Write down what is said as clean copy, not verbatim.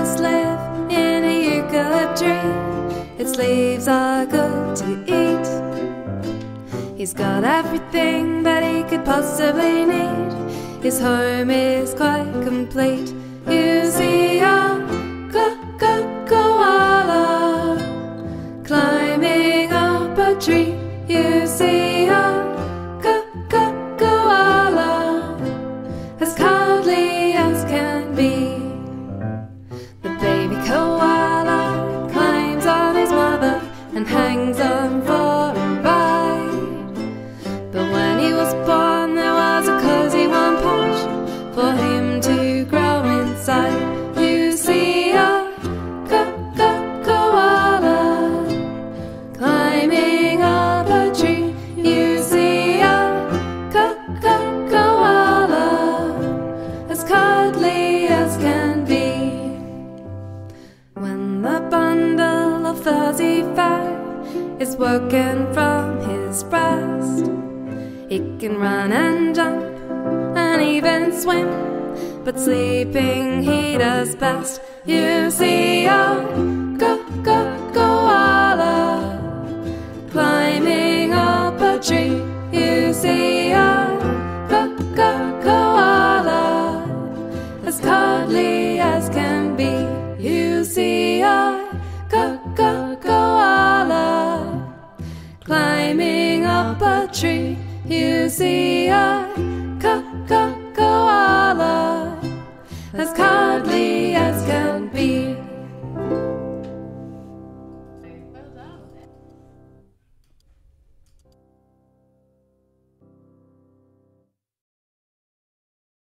koalas live in a eucalypt tree. Its leaves are good to eat. He's got everything that he could possibly need. His home is quite complete. You see a koala climbing up a tree. You see a koala as cuddly as can be. The baby koala climbs on his mother and hangs on for a ride. But when he was born, there was a cozy warm pouch for him to grow inside. You see a koala climbing up a tree. You see a koala as cuddly as can be. When the bundle of fuzzy fur is woken from his breast, he can run and jump and even swim, but sleeping he does best. You see a koala climbing up a tree. You see a koala as cuddly as can be. You see a koala climbing up a tree. You see a